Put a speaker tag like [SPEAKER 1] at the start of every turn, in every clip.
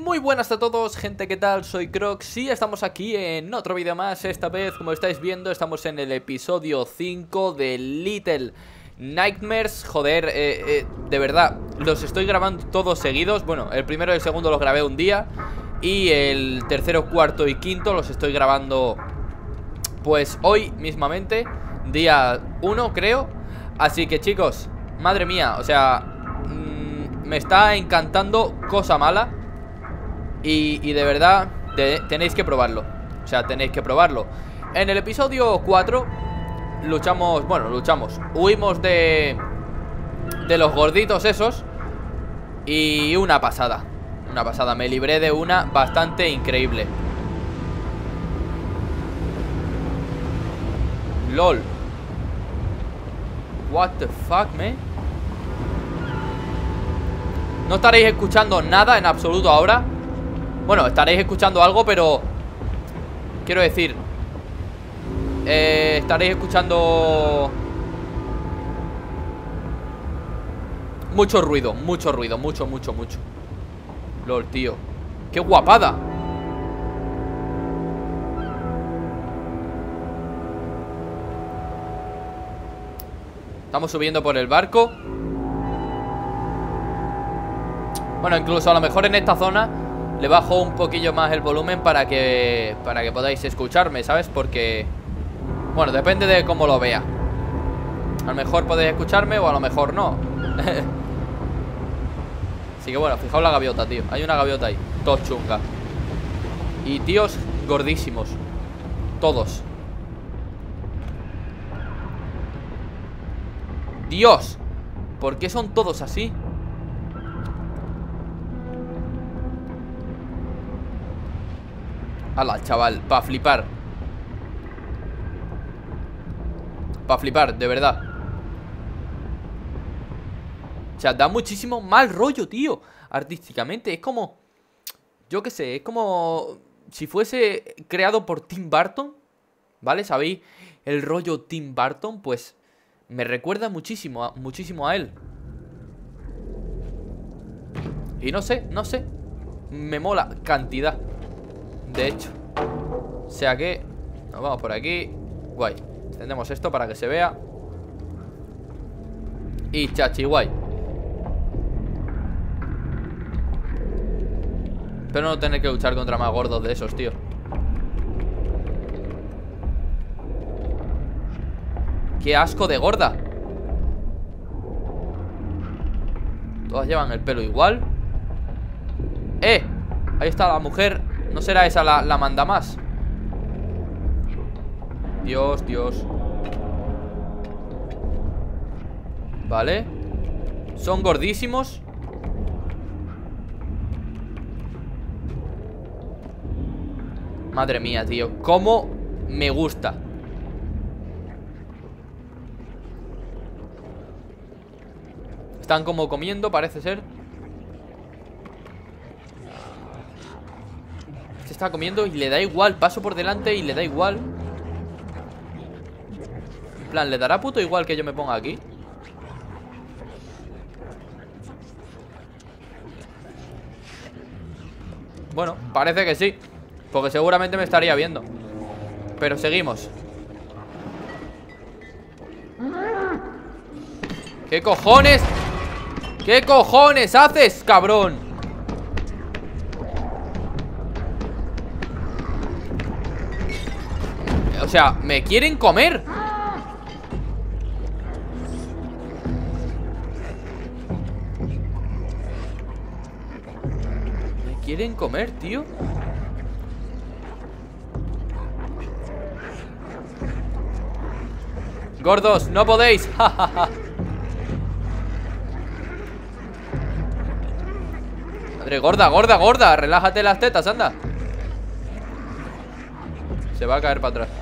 [SPEAKER 1] Muy buenas a todos, gente, ¿qué tal? Soy Crocs y estamos aquí en otro vídeo más. Esta vez, como estáis viendo, estamos en el episodio 5 de Little Nightmares. Joder, de verdad, los estoy grabando todos seguidos. Bueno, el primero y el segundo los grabé un día, y el tercero, cuarto y quinto los estoy grabando pues hoy mismamente, día 1 creo. Así que, chicos, madre mía, o sea, me está encantando Cosa Mala. Y de verdad tenéis que probarlo. O sea, tenéis que probarlo. En el episodio 4 huimos de los gorditos esos. Y una pasada, me libré de una bastante increíble. LOL. What the fuck, man. No estaréis escuchando nada en absoluto ahora. Bueno, estaréis escuchando algo, pero quiero decir, estaréis escuchando mucho ruido, mucho. LOL, tío, qué guapada. Estamos subiendo por el barco. Bueno, incluso a lo mejor en esta zona le bajo un poquillo más el volumen para que podáis escucharme, ¿sabes? Porque, bueno, depende de cómo lo vea. A lo mejor podéis escucharme o a lo mejor no. Así que bueno, fijaos la gaviota, tío. Hay una gaviota ahí, todos chunga. Y tíos gordísimos, todos. Dios, ¿por qué son todos así? Hala, chaval, pa' flipar. Pa' flipar, de verdad. O sea, da muchísimo mal rollo, tío. Artísticamente, es como, yo qué sé, es como si fuese creado por Tim Burton, ¿vale? ¿Sabéis? El rollo Tim Burton, pues me recuerda muchísimo a él. Y no sé, me mola cantidad, de hecho. O sea que nos vamos por aquí. Guay. Extendemos esto para que se vea. Y chachi, guay. Espero no tener que luchar contra más gordos de esos, tío. ¡Qué asco de gorda! Todas llevan el pelo igual. Ahí está la mujer. ¿No será esa la manda más? Dios. Vale. Son gordísimos. Madre mía, tío, cómo me gusta. Están como comiendo, parece ser. Se está comiendo y le da igual. Paso por delante y le da igual. En plan, ¿le dará puto igual que yo me ponga aquí? Bueno, parece que sí, porque seguramente me estaría viendo. Pero seguimos. ¿Qué cojones? ¿Qué cojones haces, cabrón? O sea, ¿me quieren comer? ¿Me quieren comer, tío? Gordos, no podéis. Madre, gorda. Relájate las tetas, anda. Se va a caer para atrás.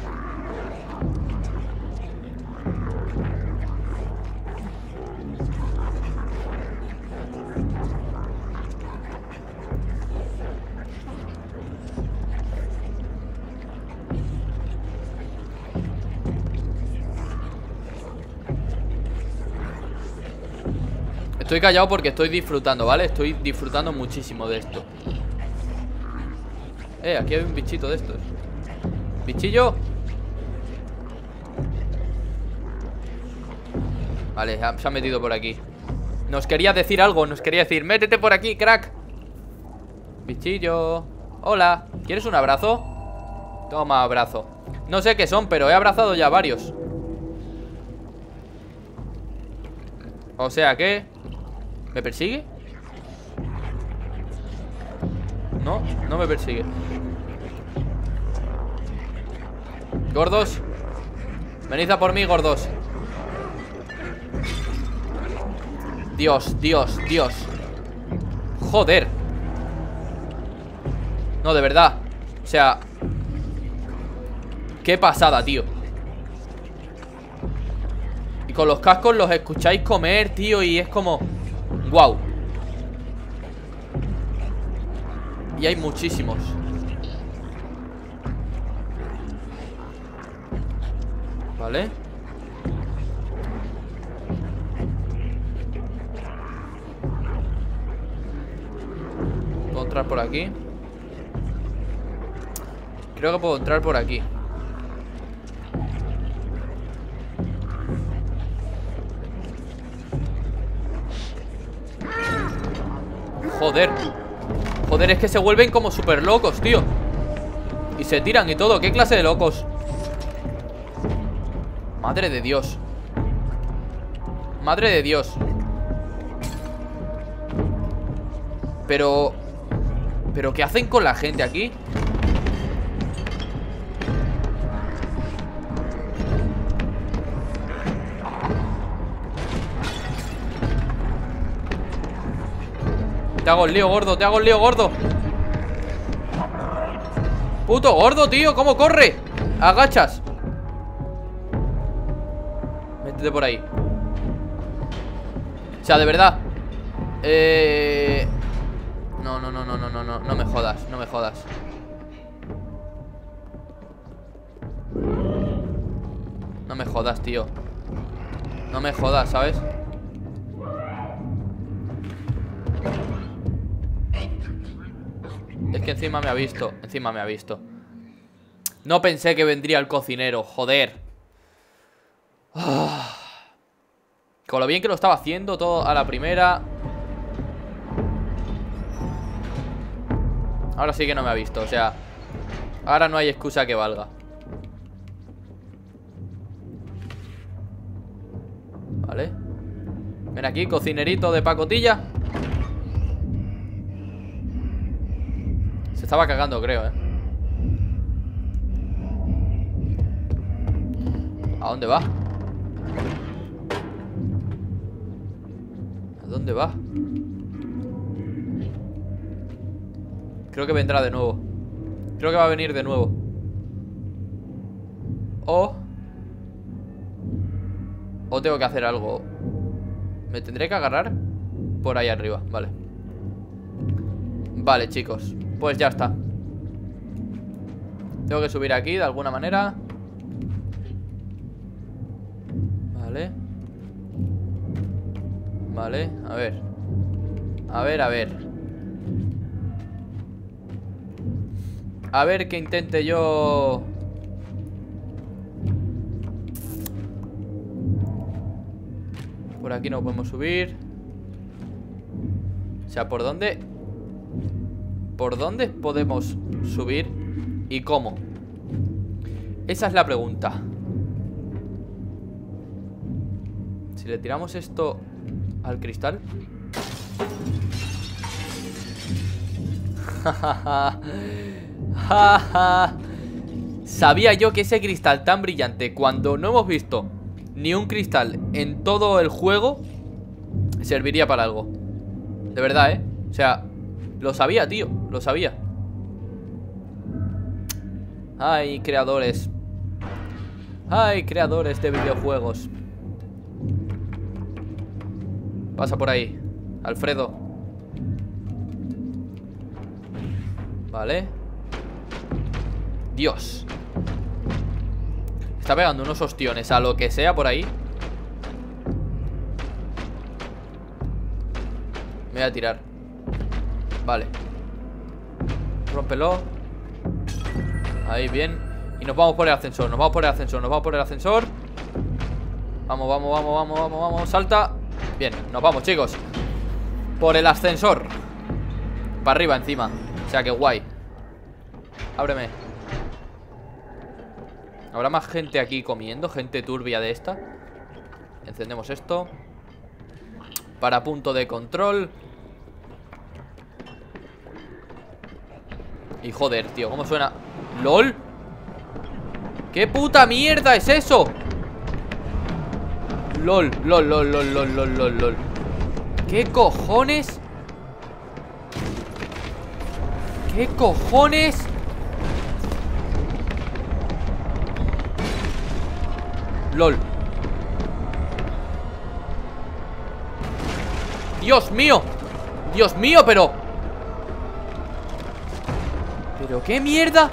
[SPEAKER 1] Estoy callado porque estoy disfrutando, ¿vale? Estoy disfrutando muchísimo de esto. Aquí hay un bichito de estos. Bichillo. Vale, se ha metido por aquí. Nos quería decir algo, nos quería decir: métete por aquí, crack. Bichillo. Hola, ¿quieres un abrazo? Toma, abrazo. No sé qué son, pero he abrazado ya varios. O sea que... ¿me persigue? No, no me persigue. Gordos, venid a por mí, gordos. Dios, Dios, Dios. Joder. No, de verdad. O sea, qué pasada, tío. Y con los cascos los escucháis comer, tío. Y es como... wow. Y hay muchísimos. Vale. ¿Puedo entrar por aquí? Creo que puedo entrar por aquí. Joder. Joder, es que se vuelven como súper locos, tío. Y se tiran y todo. ¿Qué clase de locos? Madre de Dios. Madre de Dios. Pero ¿qué hacen con la gente aquí? Te hago el lío, gordo, te hago el lío, gordo. Puto gordo, tío, ¿cómo corre? Agachas. Métete por ahí. O sea, de verdad. No, no, no, no, no, no, no. No me jodas, no me jodas. No me jodas, tío. No me jodas, ¿sabes? Es que encima me ha visto. Encima me ha visto. No pensé que vendría el cocinero, joder. Con lo bien que lo estaba haciendo todo a la primera. Ahora sí que no me ha visto, o sea, ahora no hay excusa que valga. Vale. Ven aquí, cocinerito de pacotilla. Se estaba cagando, creo, ¿A dónde va? ¿A dónde va? Creo que vendrá de nuevo. Creo que va a venir de nuevo. O tengo que hacer algo. ¿Me tendré que agarrar? Por ahí arriba, vale. Vale, chicos, pues ya está. Tengo que subir aquí de alguna manera. Vale. Vale, a ver. A ver, a ver. A ver que intente yo. Por aquí no podemos subir. O sea, ¿por dónde? ¿Por dónde podemos subir? ¿Y cómo? Esa es la pregunta. Si le tiramos esto al cristal. Sabía yo que ese cristal tan brillante, cuando no hemos visto ni un cristal en todo el juego, serviría para algo. De verdad, o sea, lo sabía, tío, lo sabía. Ay, creadores. Ay, creadores de videojuegos. Pasa por ahí, Alfredo. Vale. Dios. Está pegando unos ostiones a lo que sea por ahí. Me voy a tirar. Vale. Rómpelo. Ahí, bien. Y nos vamos por el ascensor, nos vamos por el ascensor, nos vamos por el ascensor. Vamos, vamos, vamos, vamos, vamos, vamos. Salta. Bien, nos vamos, chicos. Por el ascensor. Para arriba encima. O sea que guay. Ábreme. ¿Habrá más gente aquí comiendo? Gente turbia de esta. Encendemos esto. Para punto de control. Y joder, tío, ¿cómo suena? ¿LOL? ¿Qué puta mierda es eso? LOL, LOL, LOL, LOL, LOL, LOL, LOL, LOL. ¿Qué cojones? ¿Qué cojones? LOL. Dios mío. Dios mío, pero qué mierda.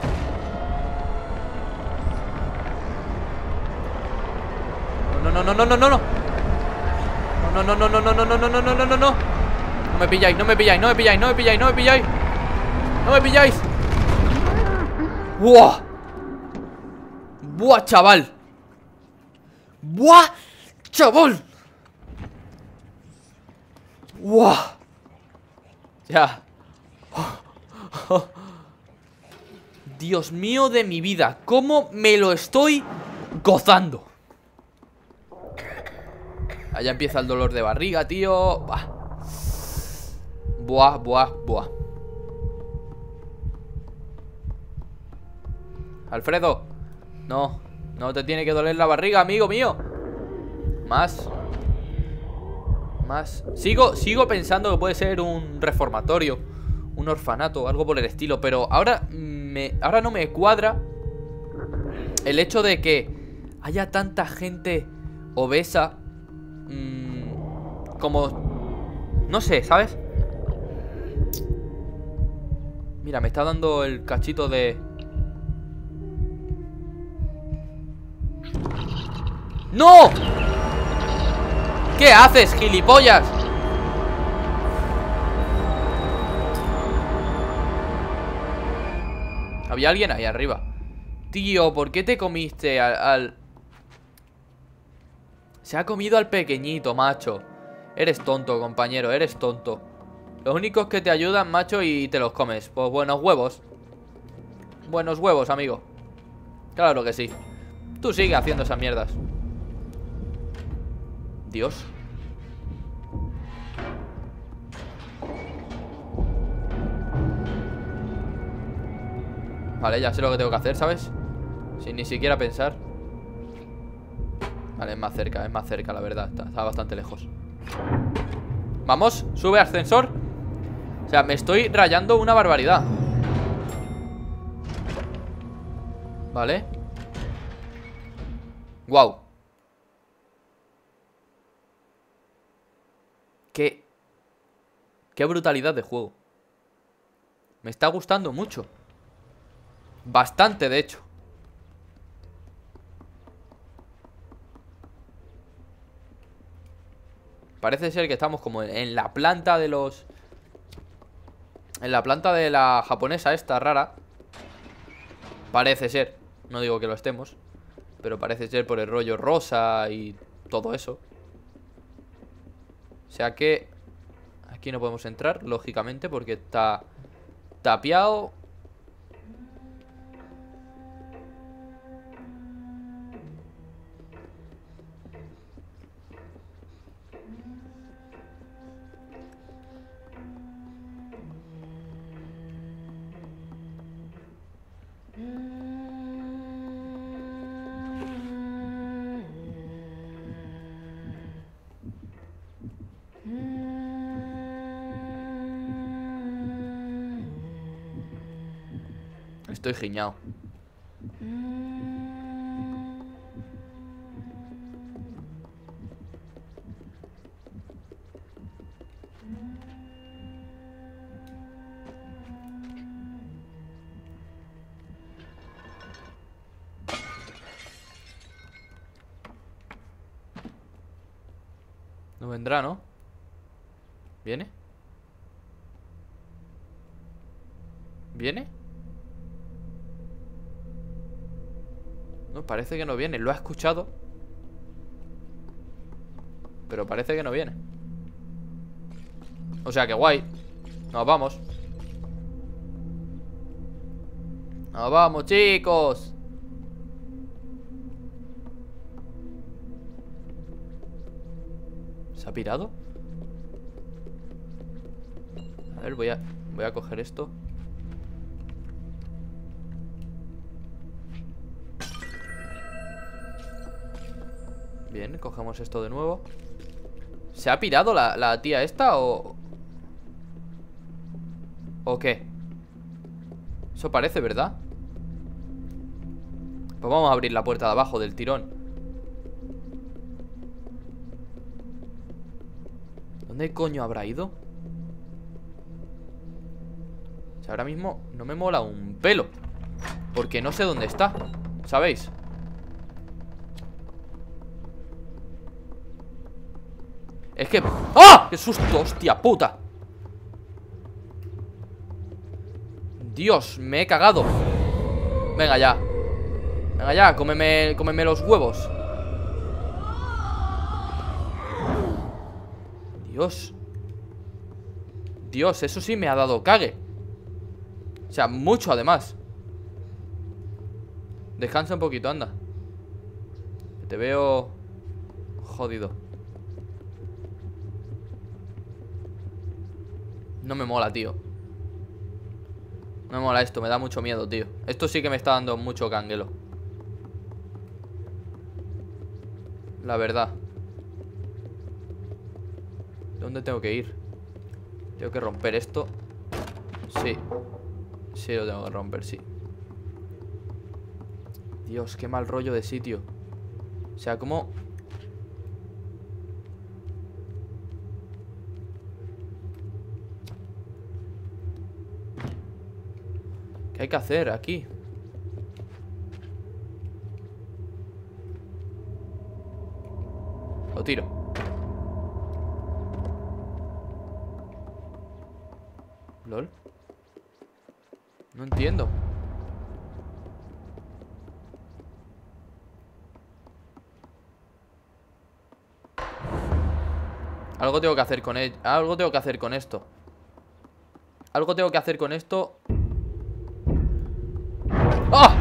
[SPEAKER 1] No, no, no, no, no, no, no. No, no, no, no, no, no, no, no, no, no, no, no, no. No me pilláis, no me pilláis, no me pilláis, no me pilláis, no me pilláis. No me pilláis. ¡Buah! ¡Buah, chaval! ¡Buah, chaval! ¡Buah! Ya. Dios mío de mi vida, ¿cómo me lo estoy gozando? Allá empieza el dolor de barriga, tío. Buah, buah, buah, buah. Alfredo, no, no te tiene que doler la barriga, amigo mío. Más. Más. Sigo pensando que puede ser un reformatorio, un orfanato, algo por el estilo. Pero ahora no me cuadra el hecho de que haya tanta gente obesa. Como... no sé, ¿sabes? Mira, me está dando el cachito de... ¡No! ¿Qué haces, gilipollas? Había alguien ahí arriba. Tío, ¿por qué te comiste al... Se ha comido al pequeñito, macho. Eres tonto, compañero, eres tonto. Los únicos que te ayudan, macho, y te los comes. Pues buenos huevos. Buenos huevos, amigo. Claro que sí. Tú sigue haciendo esas mierdas. Dios. Vale, ya sé lo que tengo que hacer, ¿sabes? Sin ni siquiera pensar. Vale, es más cerca, la verdad. Está bastante lejos. Vamos, sube ascensor. O sea, me estoy rayando una barbaridad. Vale. Wow. Qué brutalidad de juego. Me está gustando mucho. Bastante, de hecho. Parece ser que estamos como en la planta de los... En la planta de la japonesa esta rara. Parece ser. No digo que lo estemos, pero parece ser por el rollo rosa y todo eso. O sea que aquí no podemos entrar, lógicamente, porque está tapiado. Estoy giñado. No vendrá, ¿no? ¿Viene? ¿Viene? No, parece que no viene. Lo ha escuchado, pero parece que no viene. O sea que guay. Nos vamos. Nos vamos, chicos. ¿Se ha pirado? A ver, voy a coger esto. Bien, cogemos esto de nuevo. ¿Se ha pirado la tía esta o qué? Eso parece, ¿verdad? Pues vamos a abrir la puerta de abajo del tirón. ¿Dónde coño habrá ido? O sea, ahora mismo no me mola un pelo, porque no sé dónde está, ¿sabéis? Es que... ¡Ah! ¡Qué susto! ¡Hostia puta! Dios, me he cagado. Venga ya. Venga ya, cómeme los huevos. Dios. Dios, eso sí me ha dado cague. O sea, mucho además. Descansa un poquito, anda. Te veo jodido. No me mola, tío. No me mola esto, me da mucho miedo, tío. Esto sí que me está dando mucho canguelo, la verdad. ¿Dónde tengo que ir? Tengo que romper esto. Sí. Sí, lo tengo que romper, sí. Dios, qué mal rollo de sitio. O sea, ¿cómo? ¿Qué hay que hacer aquí? Lo tiro. ¿Lol? No entiendo. Algo tengo que hacer con él. Algo tengo que hacer con esto. Algo tengo que hacer con esto. ¡Ah!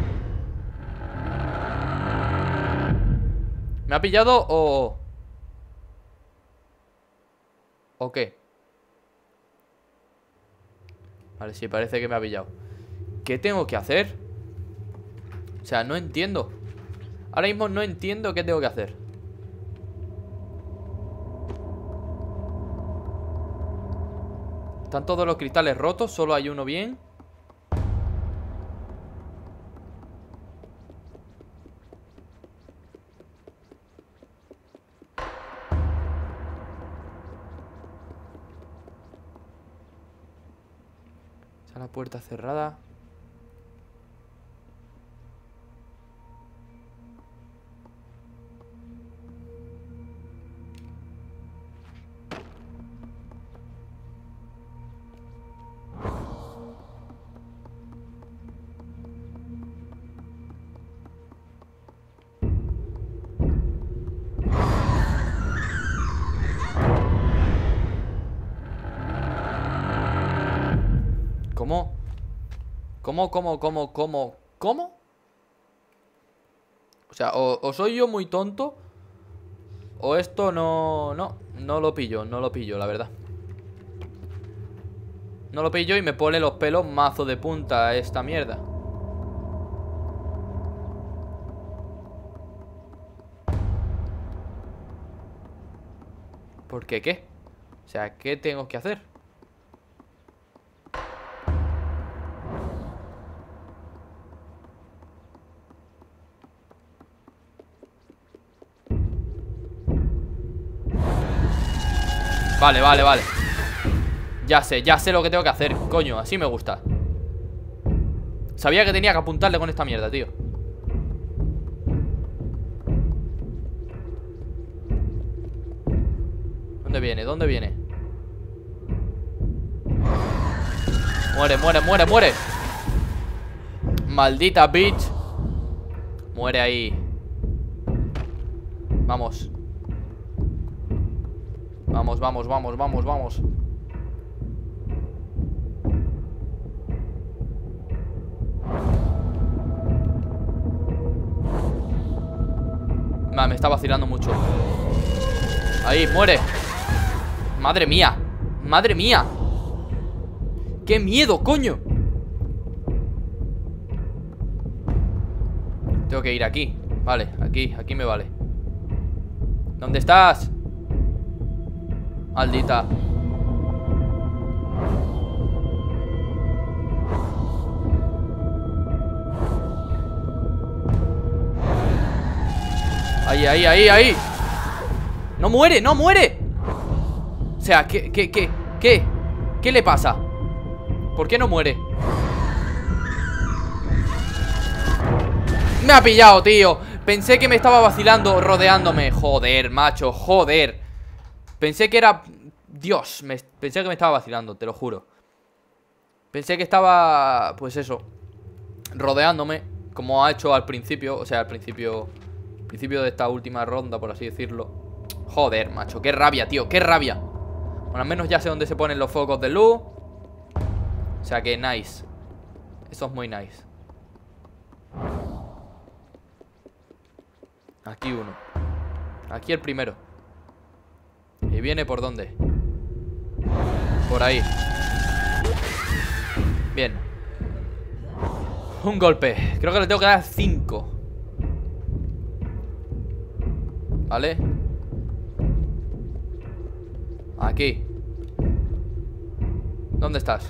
[SPEAKER 1] ¿Me ha pillado o qué? Vale, sí, parece que me ha pillado. ¿Qué tengo que hacer? O sea, no entiendo. Ahora mismo no entiendo qué tengo que hacer. Están todos los cristales rotos, solo hay uno bien. Está la puerta cerrada. ¿Cómo? ¿Cómo? O sea, o soy yo muy tonto, o esto no lo pillo, la verdad. No lo pillo y me pone los pelos mazo de punta esta mierda. ¿Por qué qué? O sea, ¿qué tengo que hacer? Vale. Ya sé lo que tengo que hacer. Coño, así me gusta. Sabía que tenía que apuntarle con esta mierda, tío. ¿Dónde viene? Muere. Maldita bitch. Muere ahí. Vamos. Vamos, vamos, vamos, vamos, vamos. Me está vacilando mucho. Ahí, muere. Madre mía. Madre mía. ¡Qué miedo, coño! Tengo que ir aquí. Vale, aquí me vale. ¿Dónde estás? Maldita. Ahí, ahí, ahí, ahí. ¡No muere, no muere! O sea, ¿qué le pasa? ¿Por qué no muere? Me ha pillado, tío. Pensé que me estaba vacilando, rodeándome. Joder, macho, joder. Pensé que era... Dios, pensé que me estaba vacilando, te lo juro. Pensé que estaba... Pues eso, rodeándome, como ha hecho al principio. O sea, al principio de esta última ronda, por así decirlo. Joder, macho, qué rabia, tío, qué rabia. Bueno, al menos ya sé dónde se ponen los focos de luz. O sea que nice. Eso es muy nice. Aquí uno. Aquí el primero. ¿Y viene por dónde? Por ahí. Bien. Un golpe. Creo que le tengo que dar 5. ¿Vale? Aquí. ¿Dónde estás?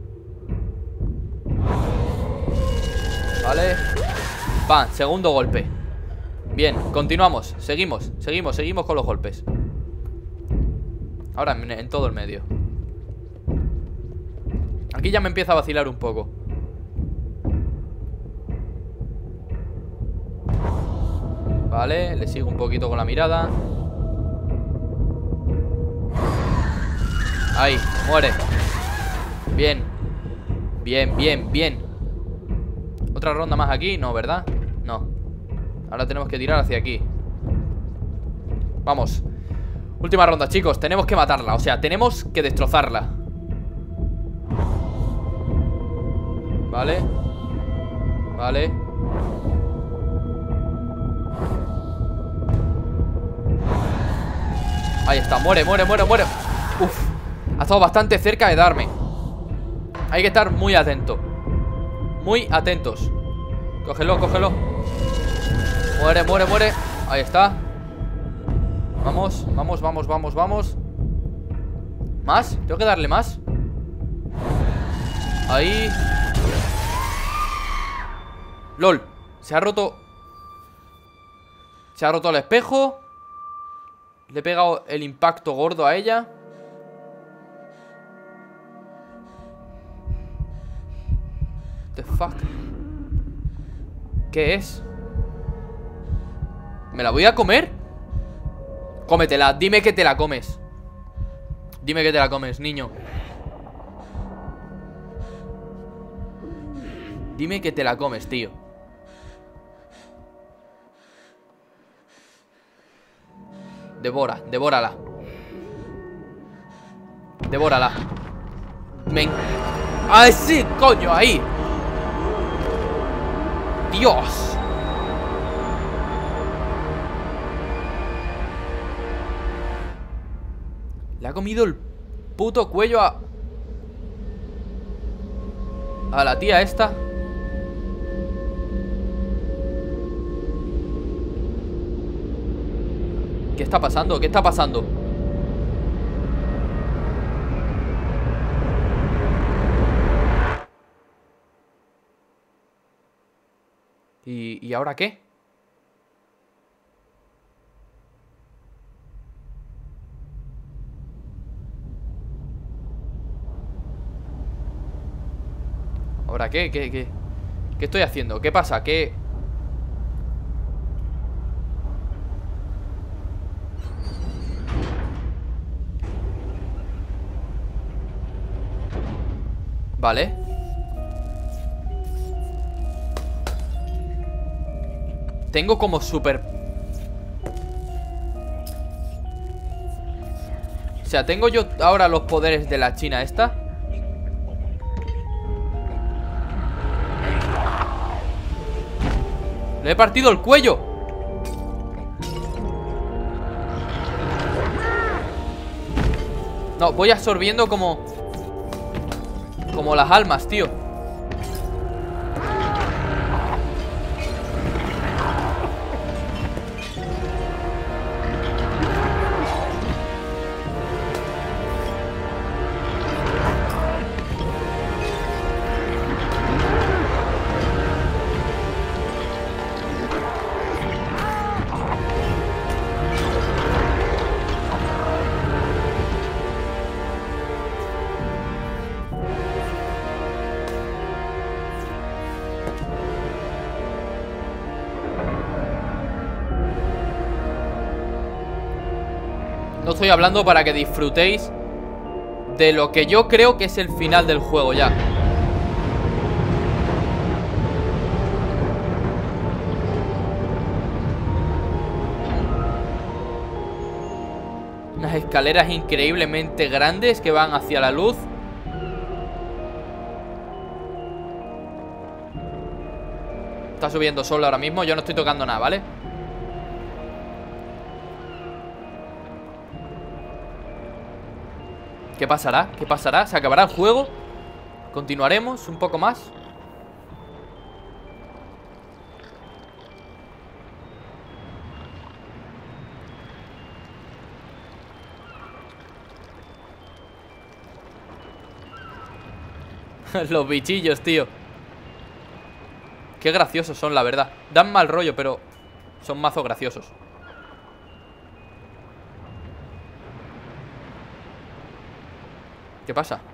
[SPEAKER 1] Vale. ¡Pam! Segundo golpe. Bien, continuamos. Seguimos con los golpes. Ahora en todo el medio. Aquí ya me empieza a vacilar un poco. Vale, le sigo un poquito con la mirada. Ahí, muere. Bien. Bien, bien, bien. ¿Otra ronda más aquí? No, ¿verdad? No. Ahora tenemos que tirar hacia aquí. Vamos. Última ronda, chicos. Tenemos que matarla, o sea, tenemos que destrozarla. Vale. Vale. Ahí está, muere, muere, muere, muere. Uf, ha estado bastante cerca de darme. Hay que estar muy atento. Muy atentos. Cógelo, cógelo. Muere, muere, muere. Ahí está. Vamos, vamos, vamos, vamos, vamos. ¿Más? ¿Tengo que darle más? Ahí. LOL, se ha roto. Se ha roto el espejo. Le he pegado el impacto gordo a ella. What the fuck? ¿Qué es? ¿Me la voy a comer? Cómetela, dime que te la comes. Dime que te la comes, niño. Dime que te la comes, tío. Devórala. Devórala. ¡Ah, sí, coño! Ahí. ¡Dios! Le ha comido el puto cuello a la tía esta. ¿Qué está pasando? ¿Qué está pasando? ¿Y ahora qué? ¿Ahora qué? ¿Qué estoy haciendo? ¿Qué pasa? ¿Qué? Vale. Tengo como súper... O sea, tengo yo ahora los poderes de la china esta. Le he partido el cuello. No, voy absorbiendo como las almas, tío. No estoy hablando para que disfrutéis de lo que yo creo que es el final del juego ya. Unas escaleras increíblemente grandes que van hacia la luz. Está subiendo sol ahora mismo. Yo no estoy tocando nada, ¿vale? ¿Qué pasará? ¿Qué pasará? ¿Se acabará el juego? ¿Continuaremos un poco más? Los bichillos, tío. Qué graciosos son, la verdad. Dan mal rollo, pero son mazos graciosos. ¿Qué pasa?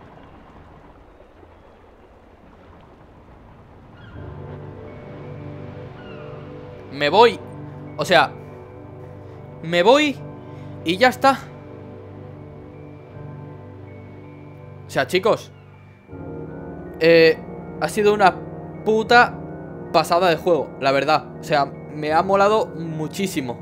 [SPEAKER 1] Me voy. O sea, me voy y ya está. O sea, chicos, ha sido una puta pasada de juego, la verdad. O sea, me ha molado muchísimo.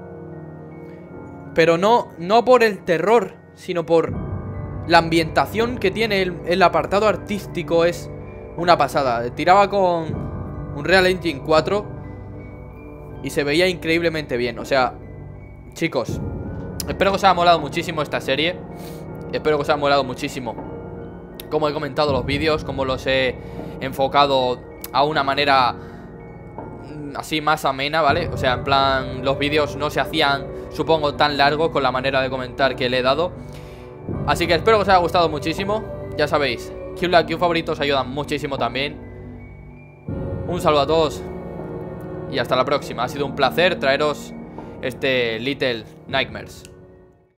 [SPEAKER 1] Pero no por el terror, sino por la ambientación que tiene el apartado artístico. Es una pasada. Tiraba con Unreal Engine 4 y se veía increíblemente bien. O sea, chicos, espero que os haya molado muchísimo esta serie. Espero que os haya molado muchísimo como he comentado los vídeos, como los he enfocado a una manera así más amena, ¿vale? O sea, en plan, los vídeos no se hacían, supongo, tan largos con la manera de comentar que le he dado. Así que espero que os haya gustado muchísimo. Ya sabéis, que un like y un favorito os ayudan muchísimo también. Un saludo a todos y hasta la próxima. Ha sido un placer traeros este Little Nightmares.